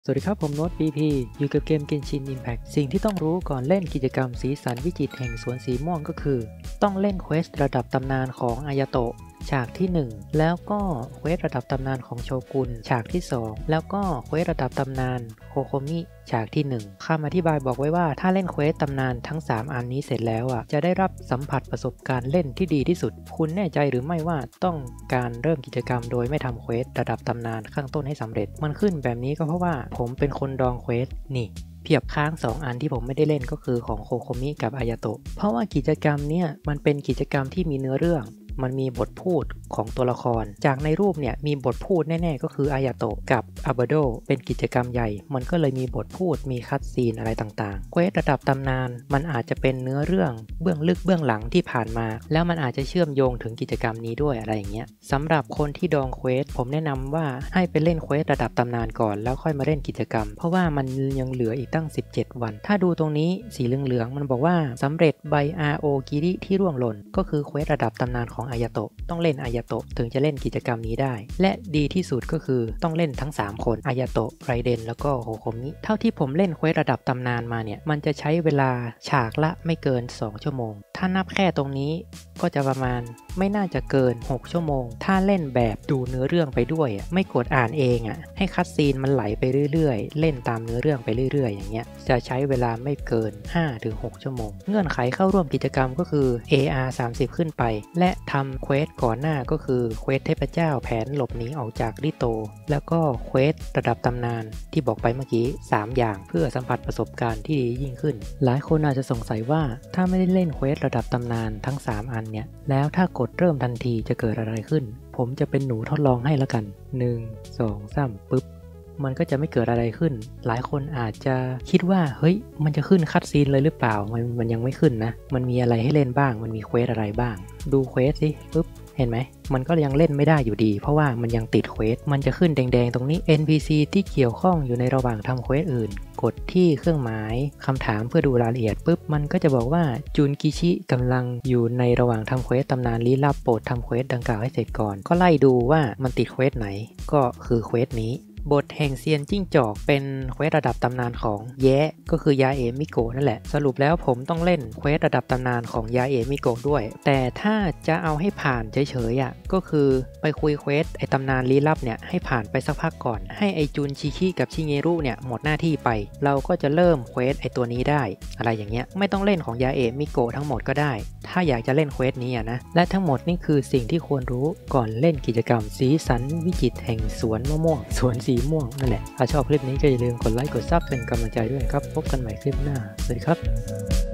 สวัสดีครับผมโน้ต PP อยู่กับเกม Genshin Impact สิ่งที่ต้องรู้ก่อนเล่นกิจกรรมสีสันวิจิตรแห่งสวนสีม่วงก็คือต้องเล่นเควสระดับตำนานของอายาโตะฉากที่1แล้วก็เควสระดับตำนานของโชกุนฉากที่2แล้วก็เควสระดับตำนานโคโคมิฉากที่1คำอธิบายบอกไว้ว่าถ้าเล่นเควสตำนานทั้ง3อันนี้เสร็จแล้วจะได้รับสัมผัสประสบการณ์เล่นที่ดีที่สุดคุณแน่ใจหรือไม่ว่าต้องการเริ่มกิจกรรมโดยไม่ทำเควสระดับตำนานข้างต้นให้สำเร็จมันขึ้นแบบนี้ก็เพราะว่าผมเป็นคนดองเควสนี่เพียบค้าง2อันที่ผมไม่ได้เล่นก็คือของโคโคมิกับอายาโตะเพราะว่ากิจกรรมเนี่ยมันเป็นกิจกรรมที่มีเนื้อเรื่องมันมีบทพูดของตัวละครจากในรูปเนี่ยมีบทพูดแน่ๆก็คืออายาโตะกับอาบาโดเป็นกิจกรรมใหญ่มันก็เลยมีบทพูดมีคัตซีนอะไรต่างๆเควสระดับตำนานมันอาจจะเป็นเนื้อเรื่องเบื้องลึกเบื้องหลังที่ผ่านมาแล้วมันอาจจะเชื่อมโยงถึงกิจกรรมนี้ด้วยอะไรอย่างเงี้ยสำหรับคนที่ดองเควสผมแนะนำว่าให้ไปเล่นเควสระดับตำนานก่อนแล้วค่อยมาเล่นกิจกรรมเพราะว่ามันยังเหลืออีกตั้ง17วันถ้าดูตรงนี้สีเหลืองๆมันบอกว่าสำเร็จใบ RO กิริที่ร่วงหล่นก็คือเควสระดับตำนานของอายาโตะต้องเล่นอายาโตะถึงจะเล่นกิจกรรมนี้ได้และดีที่สุดก็คือต้องเล่นทั้ง3คนอายาโตะไรเดนแล้วก็โฮโคมิเท่าที่ผมเล่นเควสระดับตำนานมาเนี่ยมันจะใช้เวลาฉากละไม่เกิน2ชั่วโมงถ้านับแค่ตรงนี้ก็จะประมาณไม่น่าจะเกิน6ชั่วโมงถ้าเล่นแบบดูเนื้อเรื่องไปด้วยไม่กดอ่านเองให้คัตซีนมันไหลไปเรื่อยๆเล่นตามเนื้อเรื่องไปเรื่อยๆอย่างเงี้ยจะใช้เวลาไม่เกิน 5-6 ชั่วโมงเงื่อนไขเข้าร่วมกิจกรรมก็คือ AR 30ขึ้นไปและทำเควสก่อนหน้าก็คือเควสเทพเจ้าแผนหลบหนีออกจากริโตแล้วก็เควสระดับตำนานที่บอกไปเมื่อกี้3อย่างเพื่อสัมผัสประสบการณ์ที่ดียิ่งขึ้นหลายคนอาจจะสงสัยว่าถ้าไม่ได้เล่นเควสระดับตำนานทั้ง3อันเนี่ยแล้วถ้ากดเริ่มทันทีจะเกิดอะไรขึ้นผมจะเป็นหนูทดลองให้ละกัน1 2 3ปึ๊บมันก็จะไม่เกิดอะไรขึ้นหลายคนอาจจะคิดว่าเฮ้ยมันจะขึ้นคัตซีนเลยหรือเปล่ามันยังไม่ขึ้นนะมันมีอะไรให้เล่นบ้างมันมีเควสอะไรบ้างดูเควสสิปึ๊บเห็นไหมมันก็ยังเล่นไม่ได้อยู่ดีเพราะว่ามันยังติดเควสมันจะขึ้นแดงๆตรงนี้ NPC ที่เกี่ยวข้องอยู่ในระหว่างทำเควสอื่นกดที่เครื่องหมายคำถามเพื่อดูรายละเอียดปุ๊บมันก็จะบอกว่าจุนกิชิกำลังอยู่ในระหว่างทำเควสตำนานลี้ลับโปรดทำเควสดังกล่าวให้เสร็จก่อนก็ไล่ดูว่ามันติดเควสไหนก็คือเควสนี้บทแห่งเซียนจิ้งจอกเป็นเควสระดับตำนานของแย้ก็คือยาเอมิโกะนั่นแหละสรุปแล้วผมต้องเล่นเควสระดับตำนานของยาเอมิโกะด้วยแต่ถ้าจะเอาให้ผ่านเฉยๆก็คือไปคุยเควสไอตำนานลี้ลับเนี่ยให้ผ่านไปสักพักก่อนให้ไอจุนชิคิกับชิเงรุเนี่ยหมดหน้าที่ไปเราก็จะเริ่มเควสไอตัวนี้ได้อะไรอย่างเงี้ยไม่ต้องเล่นของยาเอมิโกะทั้งหมดก็ได้ถ้าอยากจะเล่นเควสนี้นะและทั้งหมดนี่คือสิ่งที่ควรรู้ก่อนเล่นกิจกรรมสีสันวิจิตรแห่งสวนมะม่วงสวนสีม่วงนั่นแหละถ้าชอบคลิปนี้ก็อย่าลืมกดไลค์กดซับเป็นกำลังใจด้วยครับพบกันใหม่คลิปหน้าสวัสดีครับ